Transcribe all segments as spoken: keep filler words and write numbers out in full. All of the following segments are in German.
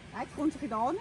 Jetzt kommst du da hin.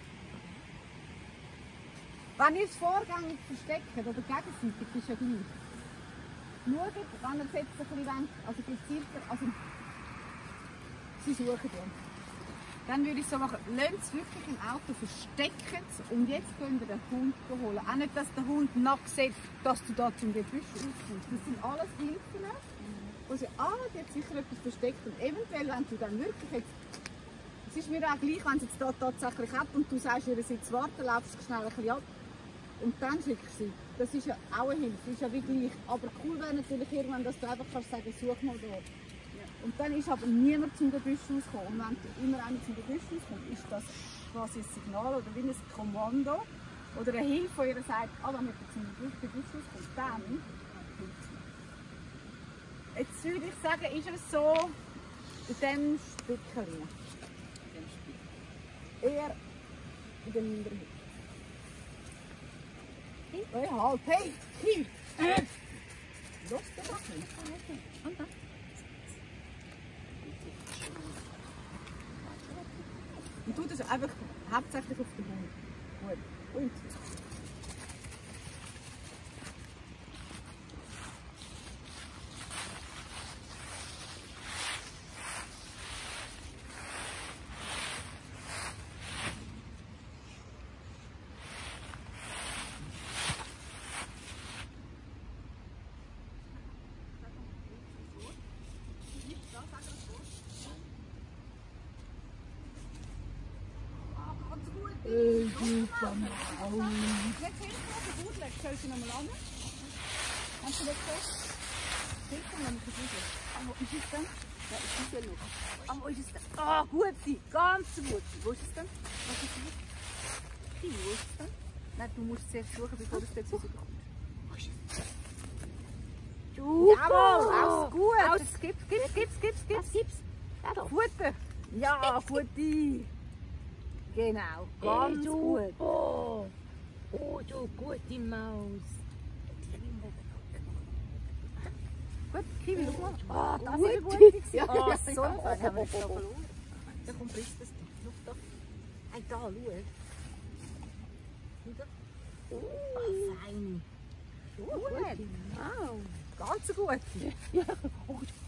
Wenn ihr es vorgängig versteckt oder gegenseitig, ist ja gleich. Schaut, wenn ihr es jetzt ein bisschen, also gezielter, also sie suchen ja. Dann würde ich so machen, lasst es wirklich im Auto, verstecken es und jetzt könnt ihr den Hund holen. Auch nicht, dass der Hund nackt sieht, dass du da zum Gebüsch rauskommst. Das sind alles Hilfen, wo sie, ah, die hat sicher etwas versteckt und eventuell, wenn du dann wirklich jetzt, es ist mir auch gleich, wenn sie jetzt da tatsächlich hat und du sagst ihr, sie zu warten, laufst du schnell ein bisschen ab und dann schickst du sie. Das ist ja auch eine Hilfe, ist ja wie gleich. Aber cool wäre natürlich irgendwann, dass du einfach kannst sagen, such mal da. Und dann ist aber niemand zum Gebüsch rausgekommen. Und wenn immer einer zum Gebüsch rauskommt, ist das quasi ein Signal oder wie ein Kommando oder eine Hilfe, die ihr sagt, ah, wenn jemand zum Gebüsch rauskommt, dann hilft es. Jetzt würde ich sagen, ist es so in diesem Stückchen. Eher in der Minderheit. Hey, halt, hey, hier! Los, der macht nicht. Und dann. Und tu das einfach hauptsächlich auf den Hund. Gut. Und. Äh, gut, dann auch. Jetzt hinten auf den Boden legen, soll sie nochmal an? Hast du nicht gehört? Hinten noch ein bisschen. Ah, wo ist es denn? Ja, ich muss ja noch. Ah, wo ist es denn? Ah, gut sein, ganz gut. Wo ist es denn? Was ist es? Hier, wo ist es denn? Nein, du musst es jetzt suchen, bevor du es jetzt rausbekommst. Wo ist es? Jawohl, auch gut. Aus. Gib's, gib's, gib's, gib's, gib's. Gib's. Ja, da. Futter. Ja, Futter. Genau, ganz hey, gut. Oh, oh, du gute Maus. Gut, Kiwi, schau mal. Ah, das gut. ist gut. Ja, oh, ja, so ja. ein haben wir jetzt da verloren. Da kommt frisst das doch. Schau da. Hey, da, schau. Wieder. Oh, fein. Gut. Wow. Ganz gut. Ja, gut.